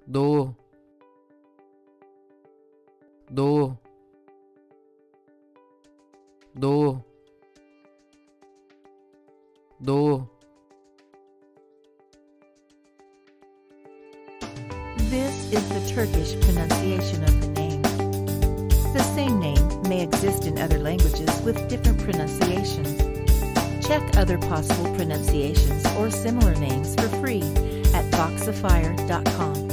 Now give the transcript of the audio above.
Doğu, Doğu, Doğu, Doğu. This is the Turkish pronunciation of the name. The same name may exist in other languages with different pronunciations. Check other possible pronunciations or similar names for free at Voxifier.com.